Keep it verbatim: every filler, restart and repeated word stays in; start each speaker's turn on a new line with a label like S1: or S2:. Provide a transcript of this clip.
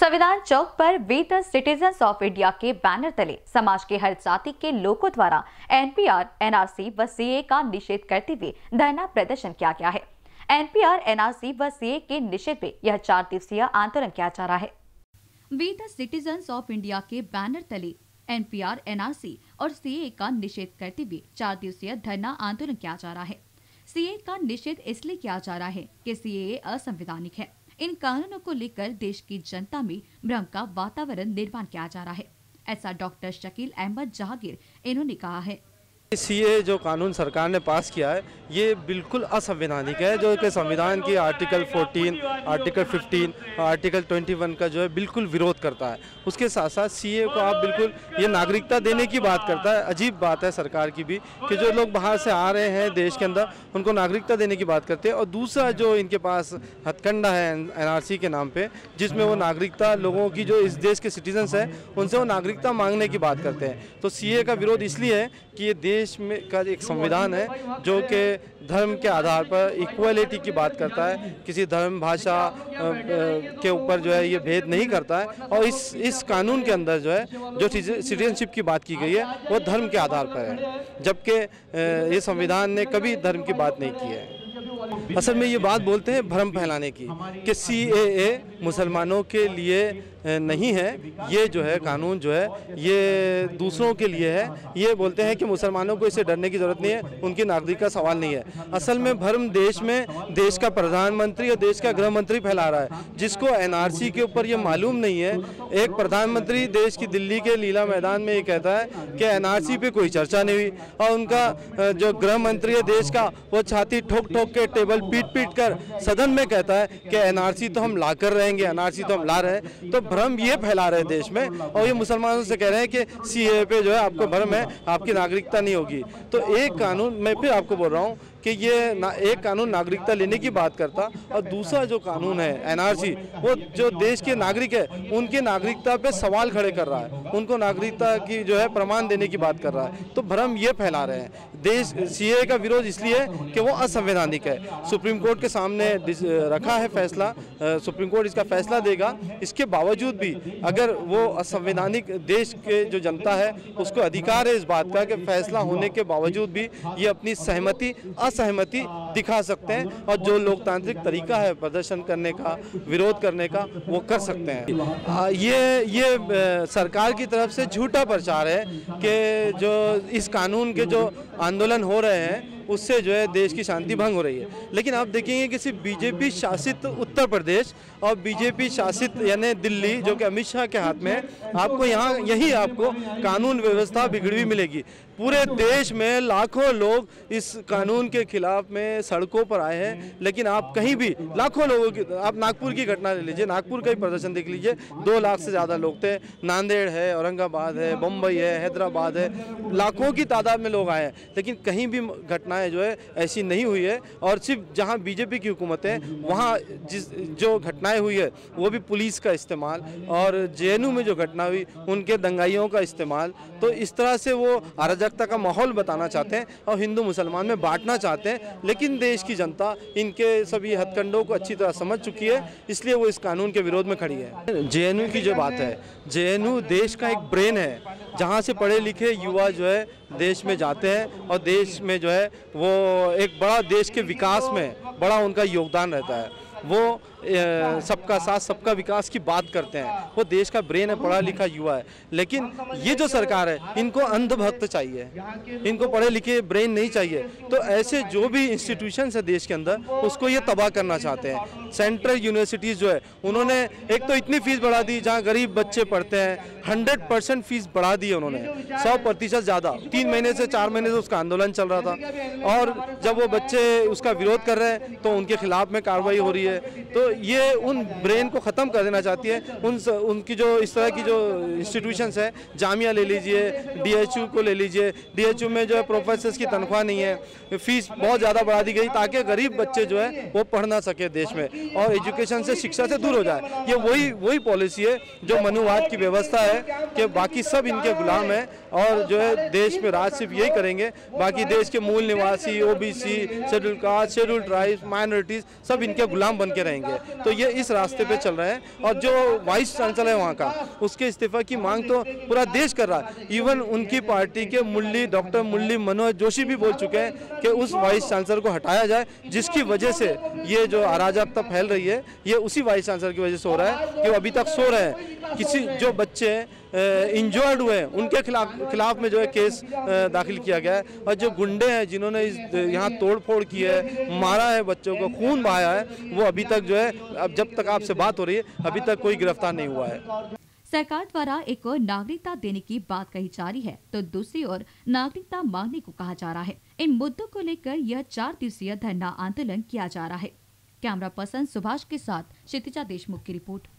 S1: संविधान चौक पर we the citizens of India के बैनर तले समाज के हर जाति के लोगों द्वारा एनपीआर, एनआरसी व सीए का निषेध करते हुए धरना प्रदर्शन किया गया है। एनपीआर, एनआरसी व सीए के निषेध में यह चार दिवसीय आंदोलन किया जा रहा है। We the citizens of India के बैनर तले एनपीआर, एनआरसी और सीए का निषेध करते हुए चार दिवसीय धरना आंदोलन किया जा रहा है। सीए का निषेध इसलिए किया जा रहा है कि सीए असंवैधानिक है। इन कानूनों को लेकर देश की जनता में भ्रम का वातावरण निर्माण किया जा रहा है, ऐसा डॉक्टर शकील अहमद जहांगीर इन्होंने कहा है।
S2: सीए जो कानून सरकार ने पास किया है ये बिल्कुल असंवैधानिक है, जो कि संविधान की आर्टिकल चौदह, आर्टिकल पंद्रह, आर्टिकल इक्कीस का जो है बिल्कुल विरोध करता है। उसके साथ साथ सीए को आप बिल्कुल ये नागरिकता देने की बात करता है। अजीब बात है सरकार की भी कि जो लोग बाहर से आ रहे हैं देश के अंदर उनको नागरिकता देने की बात करते हैं, और दूसरा जो इनके पास हथकंडा है एनआरसी के नाम पे, जिसमें वो नागरिकता लोगों की जो इस देश के सिटीजन्स हैं उनसे वो नागरिकता मांगने की बात करते हैं। तो सीए का विरोध इसलिए है कि ये देश में का एक संविधान है जो कि धर्म के आधार पर इक्वलिटी की बात करता है, किसी धर्म भाषा के ऊपर जो है ये भेद नहीं करता है, और इस इस कानून के अंदर जो है जो सिटीजनशिप की बात की गई है वो धर्म के आधार पर है, जबकि ये संविधान ने कभी धर्म की बात नहीं की है। असल में ये बात बोलते हैं भ्रम फैलाने की कि सीएए मुसलमानों के लिए नहीं है, ये जो है कानून जो है ये दूसरों के लिए है। ये बोलते हैं कि मुसलमानों को इससे डरने की ज़रूरत नहीं है, उनकी नागरिक का सवाल नहीं है। असल में भ्रम देश में देश का प्रधानमंत्री और देश का गृह मंत्री फैला रहा है, जिसको एनआरसी के ऊपर ये मालूम नहीं है। एक प्रधानमंत्री देश की दिल्ली के लीला मैदान में ये कहता है कि एनआरसी पे कोई चर्चा नहीं हुई, और उनका जो गृह मंत्री है देश का वो छाती ठोक ठोक के टेबल पीट पीट कर सदन में कहता है कि एनआरसी तो हम ला कर रहेंगे, एनआरसी तो हम ला रहे हैं। तो भ्रम ये फैला रहे देश में, और ये मुसलमानों से कह रहे हैं कि सीए पे जो है आपको भ्रम है, आपकी नागरिकता नहीं होगी। तो एक कानून, मैं फिर आपको बोल रहा हूँ कि ये ना, एक कानून नागरिकता लेने की बात करता, और दूसरा जो कानून है एनआरसी वो जो देश के नागरिक है उनके नागरिकता पे सवाल खड़े कर रहा है, उनको नागरिकता की जो है प्रमाण देने की बात कर रहा है। तो भ्रम ये फैला रहे हैं। देश सीए का विरोध इसलिए है कि वो असंवैधानिक है। सुप्रीम कोर्ट के सामने रखा है फैसला, सुप्रीम कोर्ट इसका फैसला देगा। इसके बावजूद भी अगर वो असंवैधानिक, देश के जो जनता है उसको अधिकार है इस बात का कि फैसला होने के बावजूद भी ये अपनी सहमति असहमति दिखा सकते हैं, और जो लोकतांत्रिक तरीका है प्रदर्शन करने का, विरोध करने का, वो कर सकते हैं। ये ये सरकार की तरफ से झूठा प्रचार है कि जो इस कानून के जो आंदोलन हो रहे हैं उससे जो है देश की शांति भंग हो रही है। लेकिन आप देखेंगे कि सिर्फ बीजेपी शासित उत्तर प्रदेश और बीजेपी शासित यानी दिल्ली जो कि अमित शाह के हाथ में है, आपको यहाँ यही आपको कानून व्यवस्था बिगड़ी हुई मिलेगी। पूरे देश में लाखों लोग इस कानून के खिलाफ में सड़कों पर आए हैं, लेकिन आप कहीं भी लाखों लोगों की, आप नागपुर की घटना ले लीजिए, नागपुर का ही प्रदर्शन देख लीजिए, दो लाख से ज़्यादा लोग थे। नांदेड़ है, औरंगाबाद है, मुंबई है, हैदराबाद है, लाखों की तादाद में लोग आए हैं, लेकिन कहीं भी घटनाएं जो है ऐसी नहीं हुई है। और सिर्फ जहां बीजेपी की हुकूमत है वहां जिस जो घटनाएं हुई है वो भी पुलिस का इस्तेमाल, और जेएनयू में जो घटना हुई उनके दंगाइयों का इस्तेमाल। तो इस तरह से वो अराजकता का माहौल बताना चाहते हैं और हिंदू मुसलमान में बांटना चाहते हैं। लेकिन देश की जनता इनके सभी हथकंडों को अच्छी तरह समझ चुकी है, इसलिए वो इस कानून के विरोध में खड़ी है। जेएनयू की जो बात है, जेएनयू देश का एक ब्रेन है, जहाँ से पढ़े लिखे युवा जो है देश में जाते हैं, और देश में जो है वो एक बड़ा देश के विकास में बड़ा उनका योगदान रहता है। वो सबका साथ सबका विकास की बात करते हैं, वो देश का ब्रेन है, पढ़ा लिखा युवा है। लेकिन ये जो सरकार है इनको अंधभक्त चाहिए, इनको पढ़े लिखे ब्रेन नहीं चाहिए। तो ऐसे जो भी इंस्टीट्यूशंस है देश के अंदर उसको ये तबाह करना चाहते हैं। सेंट्रल यूनिवर्सिटीज़ जो है उन्होंने एक तो इतनी फीस बढ़ा दी, जहाँ गरीब बच्चे पढ़ते हैं हंड्रेड परसेंट फीस बढ़ा दी है उन्होंने, सौ प्रतिशत ज़्यादा। तीन महीने से चार महीने से उसका आंदोलन चल रहा था, और जब वो बच्चे उसका विरोध कर रहे हैं तो उनके खिलाफ में कार्रवाई हो रही है। तो ये उन ब्रेन को ख़त्म कर देना चाहती है। उन उनकी जो इस तरह की जो इंस्टीट्यूशंस है, जामिया ले लीजिए, डीएचयू को ले लीजिए, डीएचयू में जो है प्रोफेसर्स की तनख्वाह नहीं है, फीस बहुत ज़्यादा बढ़ा दी गई ताकि गरीब बच्चे जो है वो पढ़ ना सके देश में, और एजुकेशन से, शिक्षा से दूर हो जाए। ये वही वही पॉलिसी है जो मनुवाद की व्यवस्था है कि बाकी सब इनके गुलाम हैं, और जो है देश में राज सिर्फ यही करेंगे, बाकी देश के मूल निवासी, OBC, schedule caste, schedule tribes, minorities सब इनके गुलाम बन के रहेंगे। है, तो ये इस रास्ते पे चल रहे हैं। और जो वाइस चांसलर है वहाँ का, उसके इस्तीफा की मांग तो पूरा देश कर रहा है। इवन उनकी पार्टी के मुरली डॉक्टर मुरली मनोहर जोशी भी बोल चुके हैं कि उस वाइस चांसलर को हटाया जाए, जिसकी वजह से ये जो अराजकता फैल रही है ये उसी वाइस चांसलर की वजह से हो रहा है कि वो अभी तक सो रहे हैं। किसी जो बच्चे इंजर्ड हुए हैं उनके खिलाफ खिलाफ में जो है केस दाखिल किया गया है, और जो गुंडे हैं जिन्होंने इस यहाँ तोड़ फोड़ की है, मारा है, बच्चों को खून बहाया है, वो अभी तक जो है, अब जब तक आपसे बात हो रही है अभी तक कोई गिरफ्तार नहीं हुआ है।
S1: सरकार द्वारा एक ओर नागरिकता देने की बात कही जा रही है तो दूसरी ओर नागरिकता मांगने को कहा जा रहा है। इन मुद्दों को लेकर यह चार दिवसीय धरना आंदोलन किया जा रहा है। कैमरा पर्सन सुभाष के साथ क्षितिजा देशमुख की रिपोर्ट।